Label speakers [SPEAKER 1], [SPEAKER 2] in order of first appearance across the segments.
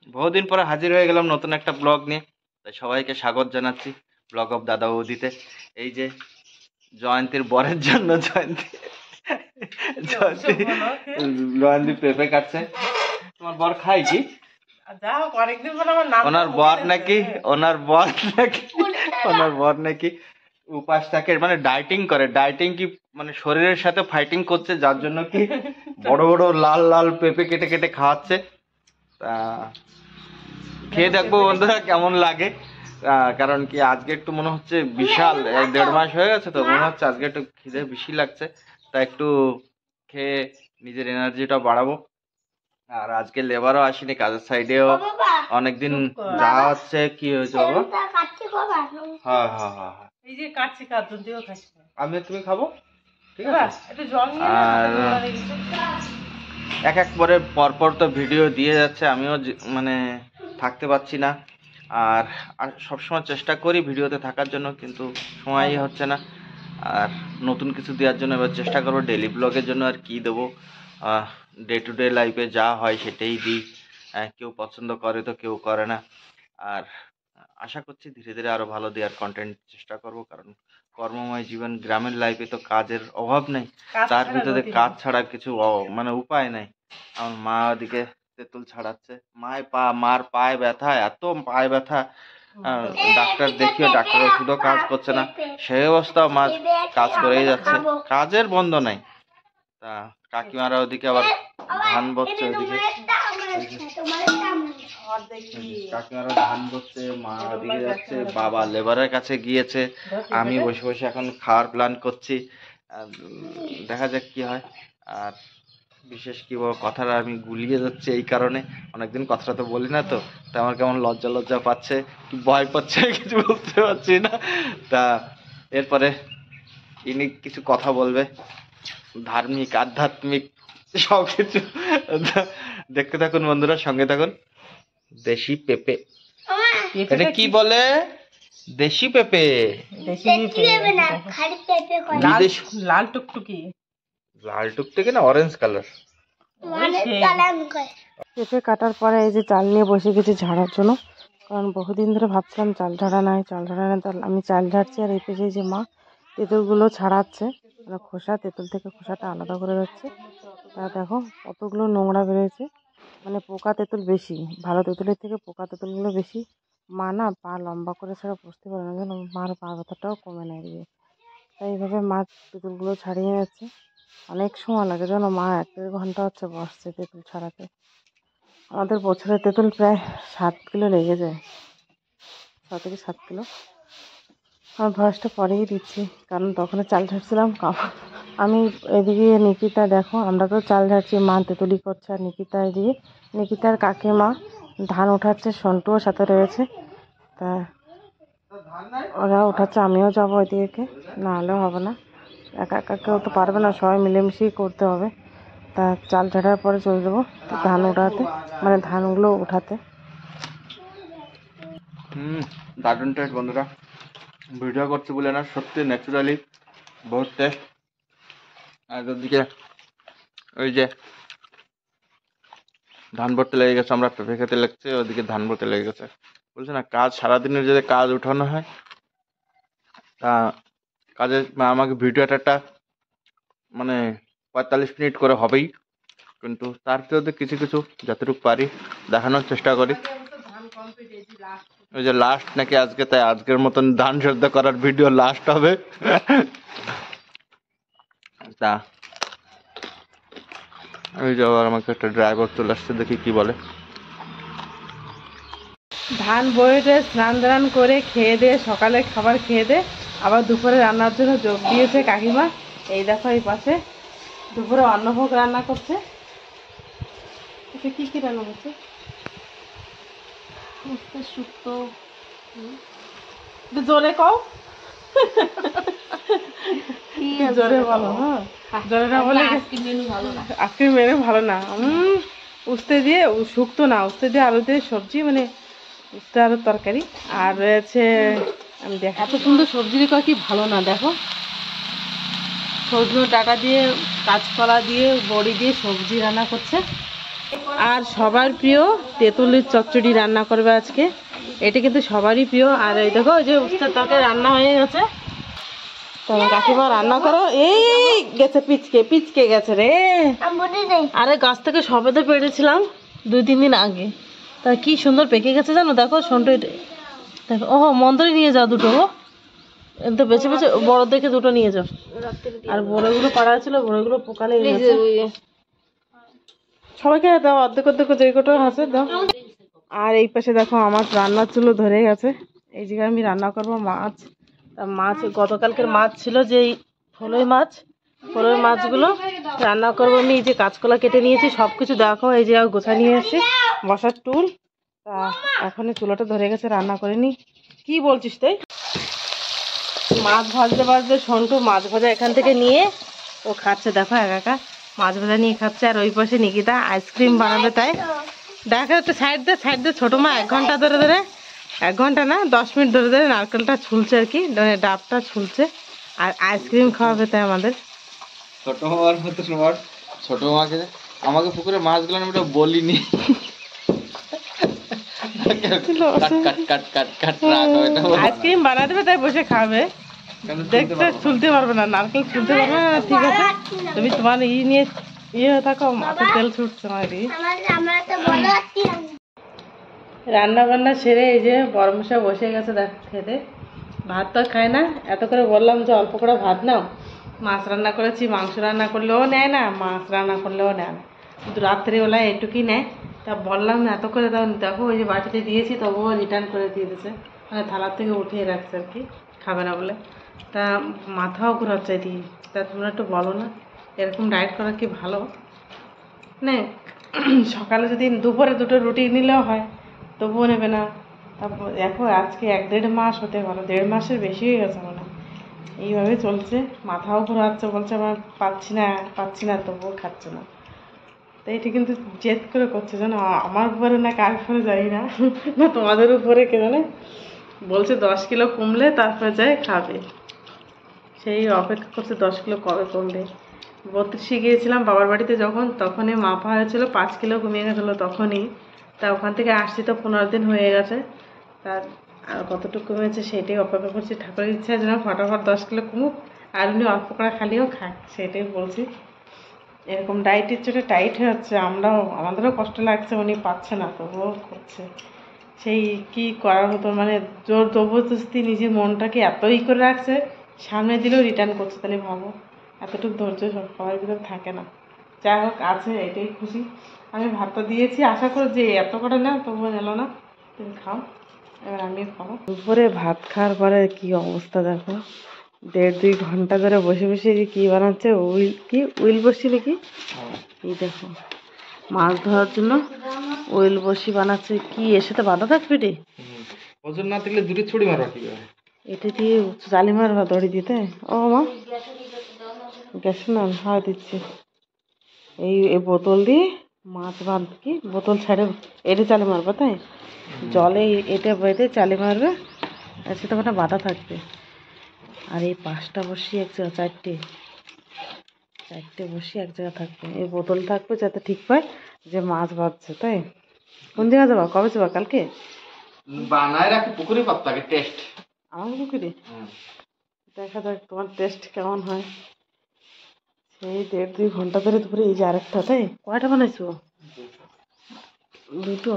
[SPEAKER 1] বহুদিন পরে হাজির হয়ে গেলাম নতুন একটা ব্লগ নিয়ে। তাই সবাইকে স্বাগত জানাচ্ছি ব্লগ অফ দাদা বৌদিতে। এই যে জয়ন্তীর বরের জন্য জয়ন্তী জয়ন্তী পেঁপে কাটছে। তোমার বর খায় কি? ওনার বর নাকি উপাস থাকে, মানে ডাইটিং করে। ডাইটিং কি মানে শরীরের সাথে ফাইটিং করছে, যার জন্য কি বড় বড় লাল লাল পেঁপে কেটে কেটে খাওয়াচ্ছে। তা খেয়ে দেখবো বন্ধুরা কেমন লাগে। কারণ কি আজকে একটু মনে হচ্ছে বিশাল 1.5 মাস হয়ে গেছে, তো মনে হচ্ছে আজকে একটু খিদে বেশি লাগছে। তা একটু খেয়ে নিজের এনার্জিটা বাড়াবো। আর আজকে লেবারও আসেনি, কাজের সাইডেও অনেকদিন যাওয়া হচ্ছে। কি হয়েছে বাবা? হ্যাঁ হ্যাঁ হ্যাঁ হ্যাঁ,
[SPEAKER 2] এই যে কাটছি কাটুন দিও খাচ্ছি
[SPEAKER 1] আমি তুমি খাবো, ঠিক আছে।
[SPEAKER 2] একটু জল নিয়ে
[SPEAKER 1] আর এক পরে পরপর তো ভিডিও দিয়ে যাচ্ছে, আমিও মানে থাকতে পারছি না। আর সবসময় চেষ্টা করি ভিডিওতে থাকার জন্য, কিন্তু সময়ই হচ্ছে না। আর নতুন কিছু দেওয়ার জন্য এবার চেষ্টা করবো ডেলি ব্লগের জন্য। আর কি দেবো, ডে টু ডে লাইফে যা হয় সেটাই দিই। কেউ পছন্দ করে তো কেউ করে না। আর আশা করছি ধীরে ধীরে আরও ভালো দেওয়ার কন্টেন্ট চেষ্টা করব, কারণ কর্মময় জীবন, গ্রামের লাইফে তো কাজের অভাব নেই। তার ভিতরে কাজ ছাড়া কিছু মানে উপায় নেই। আমার মা ওদিকে তেঁতুল ছাড়াচ্ছে, মার পায়ে ব্যথা, এত পায়ে ব্যথা। ডাক্তার দেখিও, ডাক্তার ওষুধও কাজ করছে না। সেই অবস্থাও মা কাজ করেই যাচ্ছে, কাজের বন্ধ নাই। তা কাকিমারা ওদিকে আবার ধান বচ্ছে, ওদিকে কাকিমারা ধান বচ্ছে, মা ওদিকে যাচ্ছে, বাবা লেবারের কাছে গিয়েছে। আমি বসে বসে এখন খাওয়ার প্ল্যান করছি। দেখা যাক কি হয়। আর বিশেষ কি বলবো, কথাটা আমি গুলিয়ে যাচ্ছে এই কারণে, অনেকদিন কথাটা তো বলি না, তো আমার কেমন লজ্জা লজ্জা পাচ্ছে, কি ভয় পাচ্ছে, কিছু বুঝতে পারছি না। তা এরপরে ইনি কিছু কথা বলবে, ধার্মিক আধ্যাত্মিক সবকিছু। দেখতে থাকুন বন্ধুরা, সঙ্গে থাকুন। দেশি পেঁপে, এটা কি বলে? দেশি পেঁপে,
[SPEAKER 2] লাল টুকটুকি,
[SPEAKER 1] লাল টুকটুকি না অরেঞ্জ কালার।
[SPEAKER 3] পেঁপে কাটার পরে এই যে চাল নিয়ে বসে গেছি ঝাড়ার জন্য, কারণ বহুদিন ধরে ভাবছিলাম চাল ঝাড়া নাই। তাহলে আমি চাল ঝাড়ছি, আর এই পেছে যে মা তেঁতুলগুলো ছাড়াচ্ছে, মানে খোসা, তেঁতুল থেকে খোসাটা আলাদা করে যাচ্ছে। তা দেখো কতগুলো নোংরা বেরোয়েছে, মানে পোকা তেঁতুল বেশি, ভালো তেঁতুলের থেকে পোকা তেঁতুলগুলো বেশি। মা না পা লম্বা করে ছাড়া বসতে পারে না, যেন মার পা ব্যথাটাও কমে না দিয়ে। তাই এইভাবে মা তেঁতুলগুলো ছাড়িয়ে যাচ্ছে। অনেক সময় লাগে, যেন মা 1-1.5 ঘন্টা হচ্ছে বসছে তেঁতুল ছাড়াতে। আমাদের বছরের তেঁতুল প্রায় 7 কিলো লেগে যায়, 6 থেকে 7 কিলো। আমার ভয়েসটা পরেই দিচ্ছি, কারণ তখন চাল ঝাড়ছিলাম। আমি এদিকে নিকিতা, দেখো আমরা তো চাল ঝাড়ছি, মা তেঁতুলি করছে, আর নিকিতা এদিকে, নিকিতার কাকিমা ধান উঠাচ্ছে, সন্টুও সাথে রয়েছে। তা ওরা উঠাচ্ছে, আমিও যাবো ওইদিকে, না হলেও হবে না, একা একা কেউ তো পারবে না, সবাই মিলেমিশেই করতে হবে। তা চাল ঝাড়ার পরে চলে যাবো ধান উঠাতে, মানে ধানগুলো উঠাতে।
[SPEAKER 1] দারুণ টেস্ট বন্ধুরা, ভিডিও করছি বলে না, সত্যি ন্যাচুরালি বহুত টেস্ট। আর ওদিকে ওই যে ধান ভরতে লেগে গেছে, আমরা পেঁপে খেতে লাগছে, ওদিকে ধান ভরতে লেগে গেছে। বলছে না, কাজ সারাদিনের যদি কাজ উঠানো হয়, তা কাজে আমাকে ভিডিওটা একটা মানে 45 মিনিট করে হবেই, কিন্তু তার ভিতরে কিছু কিছু যতটুকু পারি দেখানোর চেষ্টা করি। ওই যে লাস্ট নাকি আজকে, তাই আজকের মতন ধান সেদ্ধ করার ভিডিও লাস্ট হবে। তা ওই যে আবার আমাকে একটা ড্রাইভার চলে আসছে, দেখি কি বলে।
[SPEAKER 2] ধান বইতে স্নান দান করে খেয়ে দিয়ে, সকালে খাবার খেয়ে দিয়ে আবার দুপুরে রান্নার জন্য যোগ দিয়েছে কাকিমা। এই দেখো এই পাশে দুপুরে অন্নভোগ রান্না করছে। কি কি রান্না করছে? শুক্তো, জোরে কও, জোরে বলো। হ্যাঁ, জোরে না বলে আজকের মেনু ভালো না। উস্তে দিয়ে, শুক্তো না, উস্তে দিয়ে আলু দিয়ে সবজি, মানে উস্তে আলুর তরকারি। আর রয়েছে, আমি দেখো এত সুন্দর সবজি দিয়ে কি ভালো না, দেখো সজনে ডাটা দিয়ে, কাঁচকলা দিয়ে, বড়ি দিয়ে সবজি রান্না করছে।
[SPEAKER 3] আর সবার প্রিয় তেঁতুলের চচ্চড়ি রান্না করবে আজকে। এটা কিন্তু সবারই প্রিয়। আর এই দেখো যে উস্তার তরকারি রান্না হয়ে গেছে। তোমার কাকিমা রান্না করো। এই গেছে পিচকে পিচকে গেছে রে। আরে গাছ থেকে সবেতে পেড়েছিলাম 2-3 দিন আগে, তা কি সুন্দর পেকে গেছে জানো। দেখো সন্টু দেখো। ও মন্দরে নিয়ে যাও দুটো। তো বেছে বেছে বড় দেখে দুটো নিয়ে যাও। আর বড়গুলো পাড়া ছিল, বড়গুলো পোকা লেগে গেছে। সবাইকে দাও অর্ধেক অর্ধেক যে কটা আছে দাও। আর এই পাশে দেখো আমার রান্নার চুলো ধরে গেছে। এই জায়গায় আমি রান্না করবো মাছ। তা মাছ গতকালকের মাছ ছিল, যে ফলই মাছ, ফলই মাছগুলো রান্না করবো আমি। এই যে কাঁচকলা কেটে নিয়েছি, সব কিছু দেখো এই যে গোছা নিয়ে এসেছি, বসার টুল। তা এখনই চুলোটা ধরে গেছে, রান্না করে নি। কি বলছিস তাই? মাছ ভাজতে ভাজতে সন্টু মাছ ভাজা এখান থেকে নিয়ে ও খাচ্ছে। দেখো একা একা মাছ ভাজা নিয়ে খাচ্ছে। আর ওই পাশে নিকিতা আইসক্রিম বানাবে। তাই দেখো একটু সাইড দিয়ে ছোটো মা 1 ঘন্টা ধরে 1 ঘন্টা না 10 মিনিট ধরে নারকেলটা ছুলছে আর কি, ডাবটা ছুলছে। আর আইসক্রিম খাওয়াবে তাই আমাদের।
[SPEAKER 1] ছোট মামার মতো তোমার ছোট মাকে আমাকে পুকুরে মাছগুলো আমি ওটা বলিনি।
[SPEAKER 3] আইসক্রিম বানা দেবে তাই বসে খাবে। দেখতে ছুলতে পারবে না, নারকেল ছুলতে পারবে না। ঠিক আছে, তুমি তোমার নিয়ে থাকো, মাথায় তেল ছুটছে আমার। রান্না বান্না সেরে এই যে বড়মশাই বসে গেছে দেখ খেতে। ভাত তো খায় না, এত করে বললাম যে অল্প করে ভাত নাও। মাছ রান্না করেছি, মাংস রান্না করলেও নেয় না, মাছ রান্না করলেও নেয় না, কিন্তু রাত্রিবেলায় এটুকুই নেয়। তা বললাম না এত করে দাও। দেখো ওই যে বাটিতে দিয়েছি তবুও রিটার্ন করে দিয়ে দিয়েছে, মানে থালার থেকে উঠিয়ে রাখছে আর কি, খাবে না বলে। তা মাথাও ঘুরাচ্ছে দিয়ে। তা তোমরা একটু বলো না, এরকম ডায়েট করা কি ভালো? মানে সকালে যদি দুপুরে 2টো রুটি নিলেও হয়, তবুও নেবে না। তারপর দেখো আজকে 1-1.5 মাস হতে পারো, 1.5 মাসের বেশি হয়ে গেছে মনে হয়। এইভাবে চলছে, মাথাও ঘোরাচ্ছে, বলছে আমার পাচ্ছি না, তবুও খাচ্ছে না। তো এটি কিন্তু জেদ করে করছে জানো, আমার উপরে না কার উপরে যাই না, না তোমাদের উপরে কে জানে। বলছে 10 কিলো কমলে তারপরে যায় খাবে। সেই অপেক্ষা করছে 10 কিলো কবে কমবে। 32 গিয়েছিলাম বাবার বাড়িতে যখন, তখনই মাপা হয়েছিল 5 কিলো কমিয়ে গেছিলো তখনই। তা ওখান থেকে আসছি তো 15 দিন হয়ে গেছে। তার আর কতটুকু কমেছে সেটাই অপেক্ষা করছি। ঠাকুরের ইচ্ছা যেন ফটাফট 10 কিলো কমুক, আর উনি অল্প করে খালিও খাক, সেটাই বলছি। এরকম ডায়েটের চোটে টাইট হয়ে যাচ্ছে, আমাদেরও কষ্ট লাগছে, উনি পাচ্ছে না তবুও করছে। সেই কি করার মতো, মানে জোর জবরদস্তি নিজের মনটাকে এতই করে রাখছে, সামনে দিলেও রিটার্ন করছে। তাহলে ভাবো, এতটুকু ধৈর্য সবার ভিতরে থাকে না। যাই হোক আছে, এটাই খুশি। আমি ভাতটা দিয়েছি, আশা করি যে এত করে না, তবুও নিল না। তুমি খাও, এবার আমিও খাবো। দুপুরে ভাত খাওয়ার পরে কি অবস্থা দেখো, 1.5-2 ঘন্টা ধরে বসে বসে যে কি বানাচ্ছে, উইল বসি নাকি, এই দেখো মাছ ধরার জন্য উইল বসি বানাচ্ছে। কি এর সাথে বাঁধা থাকবে রে?
[SPEAKER 1] ওজন না থাকলে দূরে ছুরি মারবা কি করে?
[SPEAKER 3] এটা দিয়ে জালি মারবা দড়ি দিতে। ও মা গ্যাস না হাওয়া দিচ্ছি। এই বোতল দিয়ে মাছ বাঁধ, কি বোতল ছাড়ে এটা চালে মারবা, তাই জলে এটা বেঁধে চালে মারবে, আর সেটা মানে বাঁধা থাকবে। আর এই 5টা বসি এক জায়গা, 4টে বসি এক জায়গা থাকবে। এই বোতল থাকবে যাতে ঠিক পায় যে মাছ বাঁধছে। তাই কোন জায়গায় যাবা, কবে যাবা? কালকে
[SPEAKER 1] বানায় রাখি পুকুরে পাত্তাকে টেস্ট
[SPEAKER 3] আমার পুকুরে। দেখা যাক তোমার টেস্ট কেমন হয়। সেই 1.5-2 ঘন্টা ধরে দুপুরে এই যে আরেকটা, তাই কয়টা বানাইছো? 2টো।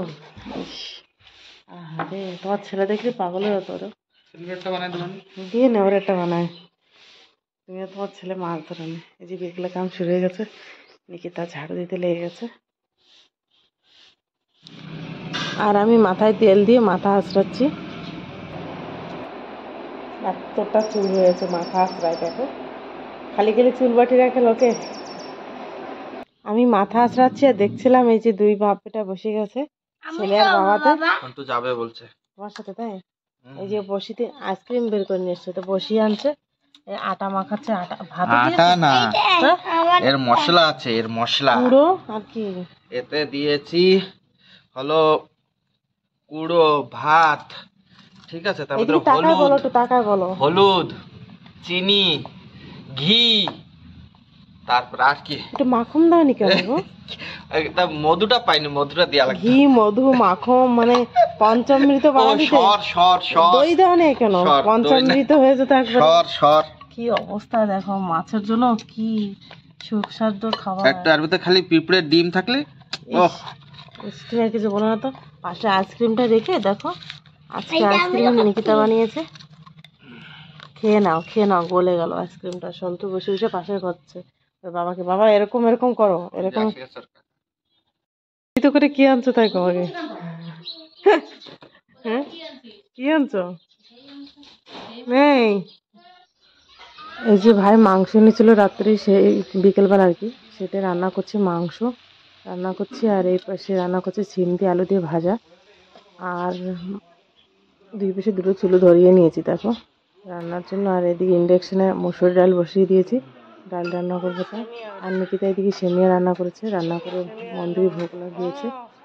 [SPEAKER 3] আরে তোমার ছেলে দেখলে পাগল হয়ে তোর,
[SPEAKER 1] সিলভারটা বানায় দেবেন
[SPEAKER 3] দিয়ে নে ওর একটা বানায়। তুমি তোমার ছেলে মাছ ধরে নে। এই যে বিকেলে কাম শুরু হয়ে গেছে, নিকিতা ঝাড়ু দিতে লেগে গেছে। আর আমি মাথায় তেল দিয়ে মাথা আঁচড়াচ্ছি। এতটা চুল হয়েছে, মাথা আঁচড়ায় দেখো, খালি চুল বাটি রাখে লোকে। আমি মাথা আঁচড়াচ্ছি আর দেখছিলাম এই যে 2 বাপ বেটা বসে গেছে, ছেলে আর বাবাতে।
[SPEAKER 1] তো যাবে বলছে
[SPEAKER 3] তোমার সাথে, তাই এই যে বসিতে আইসক্রিম বের করে নিয়ে এসছে, তো বসি আনছে, আটা মাখাচ্ছে। আটা ভাত
[SPEAKER 1] আটা না, এর মশলা আছে, এর মশলা
[SPEAKER 3] গুঁড়ো আর কি।
[SPEAKER 1] এতে দিয়েছি হলো গুঁড়ো ভাত, ঠিক আছে, তারপরে
[SPEAKER 3] টাকায় বলো, একটু টাকায় বলো।
[SPEAKER 1] হলুদ, চিনি, ঘি, তারপর আর কি
[SPEAKER 3] একটু মাখন দাওনি কেন গো?
[SPEAKER 1] তা মধুটা পাইনি, মধুটা দেওয়া লাগবে।
[SPEAKER 3] ঘি মধু মাখন মানে পঞ্চামৃত
[SPEAKER 1] ও
[SPEAKER 3] বানালিতে
[SPEAKER 1] সর সর সর
[SPEAKER 3] দই দাও না কেন?
[SPEAKER 1] সর, দই না।
[SPEAKER 3] পঞ্চামৃত হয়ে যেত একবার।
[SPEAKER 1] সর সর
[SPEAKER 3] কি অবস্থা দেখো, মাছের জন্য কি সুস্বাদু খাবার।
[SPEAKER 1] একটা আর ভিতরে খালি পিঁপড়ের ডিম থাকলে ওহ
[SPEAKER 3] তুমি আর কিছু বলো না তো। পাশে আইসক্রিমটা রেখে দেখো, আজকে আইসক্রিম নিকিতা বানিয়েছে। খেয়ে নাও, গলে গেল আইসক্রিমটা। সন্তু বসে বসে পাশে করছে ওর বাবাকে, বাবা এরকম এরকম করো, এরকম তো করে। কি আনছো তাই তোমাকে? হ্যাঁ কি আনছো? নেই। এই যে ভাই মাংস এনেছিল রাত্রে, সেই বিকেলবেলা আর কি, সেটা রান্না করছি। মাংস রান্না করছি, আর এই পাশে রান্না করছি সিম দিয়ে আলু দিয়ে ভাজা। আর দুই পাশে দুটো চুলো ধরিয়ে নিয়েছি দেখো রান্নার জন্য। আর এদিকে ইন্ডাকশনে মসুর ডাল বসিয়ে দিয়েছি, ডাল রান্না করবো তাই। আর নিকিতা এদিকে সেমিয়া রান্না করেছে, রান্না করে মন্দিরে ভোগ লাগিয়েছে।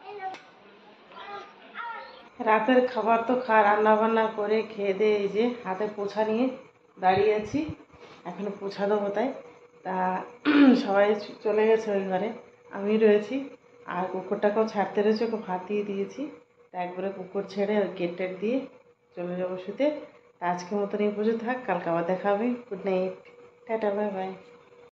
[SPEAKER 3] রাতের খাবার তো রান্না বান্না করে খেয়ে দিয়ে এই যে হাতে পোছা নিয়ে দাঁড়িয়ে আছি। এখনো পোছা দেবো তাই। তা সবাই চলে গেছে ওই ঘরে, আমি রয়েছি। আর কুকুরটাকেও ছাড়তে রয়েছে, ওকে ভাত দিয়ে দিয়েছি। তা একবারে কুকুর ছেড়ে গেট টেট দিয়ে চলে যাবো শুতে। তা আজকের মতন এই পুজো থাক, কালকে আবার দেখা হবে। গুড নাইট, টাটা, বাই বাই।